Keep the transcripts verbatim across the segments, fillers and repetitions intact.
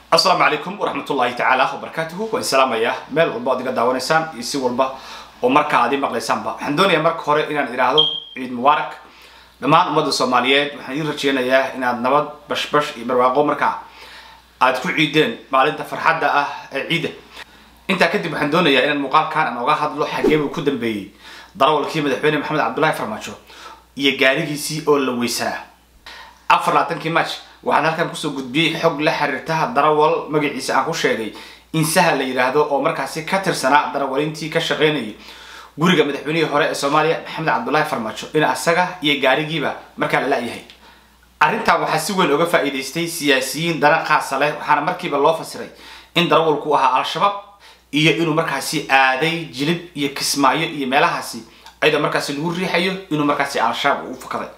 السلام عليكم ورحمة الله تعالى وبركاته والسلام يا مال والبعض قد دعونيسان يسي والبا ومركا عادي مقليسان با حندوني مركا هوري إنان إرادو عيد مبارك دمان أمد الصوماليات وحنين رجينا يا إنان نبض بش بش برواقو مركا عادكو عيدين مالين تفرحات دا عيدة انت كدب حندوني يا إنان مقال كان أنا وغاها دلو حقيب وكدن بي ضروا الكيمة دحويني محمد عبد الله فرماتشو يقاريكي سي أول ويسا أفر لاتنكي ماتش waxaan halkan kusoo gudbiyay xog la xiriirta darawal magaciisa aan ku sheegay in sahal la yiraahdo oo markaasi ka tirsanaa darawalintii ka shaqeynayay guriga madaxweynihii hore ee Soomaaliya Maxamed Cabdullaahi Farmaajo in asaga iyo gaarigiiba markaa la laayahay arrintan waxa si weyn uga faa'iideystay siyaasiyiin dana qaas leh waxaana markiiba loo fasiray in darawalku ahaa al-shabaab iyo inuu markaasi aaday jilib iyo kismaayo iyo meelahaasi ayda markaasi lagu riixayo inuu markaasi al-shabaab u fakaday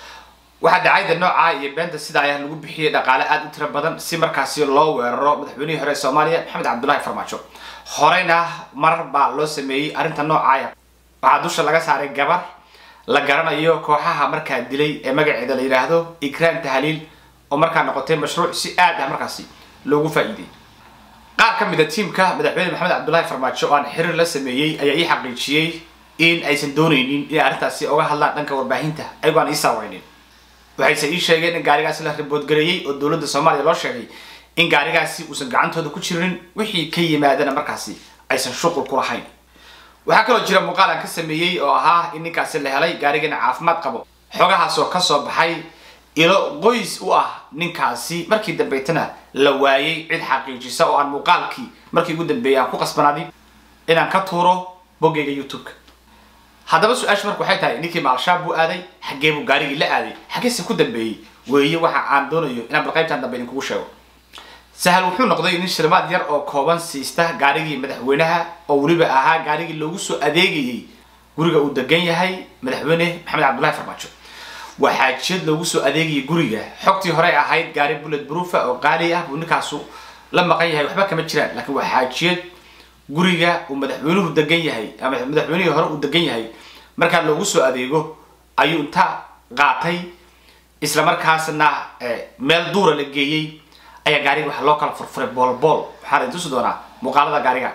waxaa dhacayda nooca iyo beenta sida ay lagu bixiyay dhaqaale aad u tiro badan si markaasi loo weeraro madaxweynihii hore Soomaaliya Maxamed Cabdullaahi Farmaajo horeyna mar baa loo sameeyay arinta nooca waxaa dusha laga saaray gabar la garanayo kooxaha markaa dilay ee magaceeda la yiraahdo Ikraan Tahliil oo markaa noqotay mashruuc si aad ah markaasi loogu faa'iiday qaar ka mid ah tiimka madaxweyne Maxamed Cabdullaahi Farmaajo oo aan xiriir la sameeyay ayaa ii xaqiijiyay in aysan doonaynin in arintaasi uga hadlaan dhanka warbaahinta ayagoo aan isawaynin waxay ii sheegeen in gaarigaasi la ribood gareeyay oo dawladda Soomaaliya loo sheegay in gaarigaasi uusan gacantooda ku jirin wixii ka yimaadana markaasi aysan shuqul ku lahayn waxa kale oo jira muuqaal aan ka sameeyay oo ahaa in ninkaasi la helay gaarigana caafimaad qabo xogahaas oo ka soo baxay ilo qoys u ah ninkaasi markii dambeetana la waayay cid xaqiijisa oo aan muuqaalkii markii ugu dambeeyay ku qasbanaaday inaan ka tuuro bogeyga YouTube haddaba su'aashu markuu waxay tahay ninkii maalshaab buu aaday xagee buu gaarigii la aaday xageese ku dambeeyay weeye waxa aan doonayo inaan balqaybtan dambe idinku sheego sahal wuxuu noqday nin shirmaad yar oo kooban siista gaarigii madaxweynaha oo waliba ahaa gaarigii loogu soo adeegayay guriga uu degan yahay madaxweyne Maxamed Cabdullaahi Farmaajo waxaa jid loogu soo adeegayay guriga xogtii hore ahayd gaari bullet proof oo qaali ah buu ninkaasu la maqan yahay waxba kama jiraan laakiin waxaa jid guriga uu madaxweynuhu degan yahay ama madaxweynihii hore uu degan yahay marka loogu soo adeego ayuu inta qaatay isla markaasna meel duura la geeyay ayaa gaariga waxa loo kala furfuray bool bool waxaan intuu doonaa muuqaalada gaariga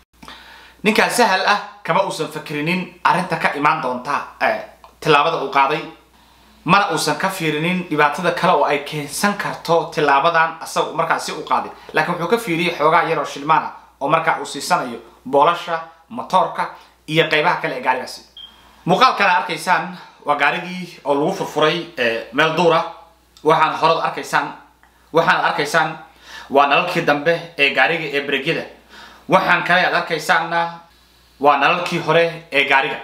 ninka sahal ah kama uusan fakrinin arinta ka imaan doonta tilaabada uu qaaday mana uusan ka fiirinin dhibaatada kale oo ay keensan karto tilaabadan asagu markaasi uu qaaday laakiin wuxuu ka fiiriyay xoogaa yar oo shilmaan oo marka uu siisanayo boolasha motorka iyo qaybaha kale ee gaarigaasi muuqaalkan arkaysaan waa gaarigii oo lagu furfuray meel duura waxaan hore arkaysaan waxaan arkaysaan waa nalalkii dambe ee gaariga ee bareegyada waxaan kale aad arkaysaanna waa nalalkii hore ee gaariga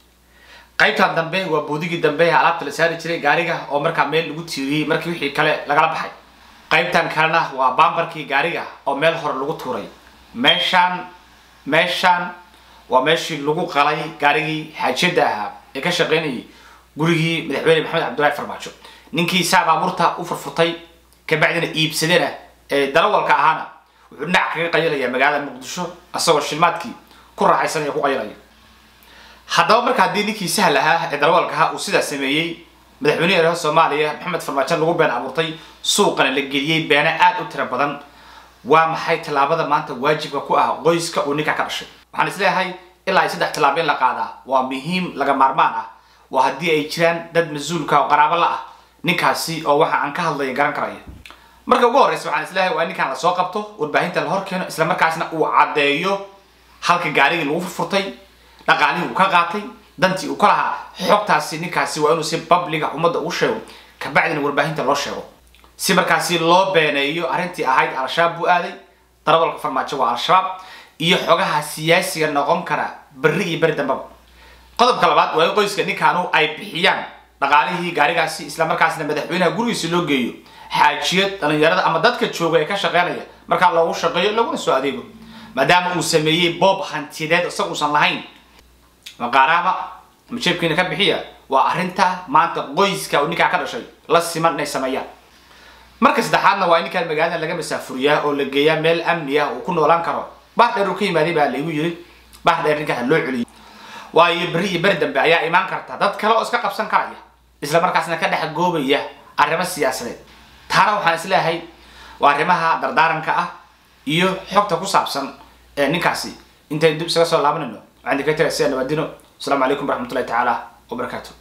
qaybtan dambe waa boodigii dambe ee alaabta la saari jiray gaariga oo marka meel lagu tiiriyay markii wixii kale lagala baxay qaybtan kalena waa bambarkii gaariga oo meel hore lagu tuuray meeshan meeshan waa meeshii lagu qalay gaarigii xaajada ahaa ee ka shaqeynayay gurigii madaxweyne Maxamed Cabdullaahi Farmaajo ninkii saababurta u furfutay ka bacdina iibsadena ee darawalka ahaana wuxuu dhinac kaga qaylinaya magaalada Muqdisho asagoo shilmaadkii ku raaxaysanaya ku qaylinaya haddaba marka hadii ninkii sahal ahaa ee darawalka ahaa uu sidaas sameeyay madaxweynaha Soomaaliya Maxamed Farmaajo lagu been abuurtay suuqana la geliyay beena aad u tiro badan waa maxay talaabada maanta waajibka ku ah qoyska uu ninka ka dhashay waxaan isleeyahay ilaa saddex talaabeen la qaadaa waa muhiim laga maarmaan ah waa hadii ay jiraan dad mas'uulka oo qaraabo la ah ninkaasi oo waxa aan ka hadlay garan karaya marka ugu horeysa waxaan isleeyahay waa ninkan la soo qabto warbaahinta la hor keeno isla markaasna uu cadeeyo halka gaariga lagu furfurtay dhaqaalihii uu ka qaatay dantii uu ka lahaa xogtaasi ninkaasi waa inuu si public ah umada u sheego ka bacdina warbaahinta loo sheego si markaasi loo beeneeyo arintii ahayd al-shabaab buu aaday darawalka Farmaajo waa al-shabaab iyo xogaha siyaasiga noqon kara bari iyo bari dambaba qodobka labaad waa in qoyska ninkaanu ay bixiyaan dhaqaalihii gaarigaasi isla markaasna madaxweynaha gurigiisa loo geeyo xaajiyad dhalinyarada ama dadka jooga ee ka shaqeynaya marka loogu shaqeeyo laguna soo adeego maadaama uu sameeyay bob hantideed isagu uusan lahayn maqaaraba majeebkiina ka bixiya waa arinta maanta qoyska uu ninka ka dhashay la siman inay sameeyaan marka saddexaadna waa in kan magaalada laga masaafuriyaa oo la geeyaa meel amni ah oo ku noolaan karo baax dheer uu ka yimaaday baa lagu yiri baax dheer ninka loo celiyo waayo bari iyo bari dambe ayaa imaan karta dad kale oo iska qabsan karaya isla markaasna ka dhex goobaya arrimo siyaasadeed taana waxaan isleeyahay وارمها دردارن كأ iyo xogta ku saabsan ee ninkaasi intay dib isaga soo laabanayno عندك كتير أشياء نودينه السلام عليكم ورحمة الله تعالى وبركاته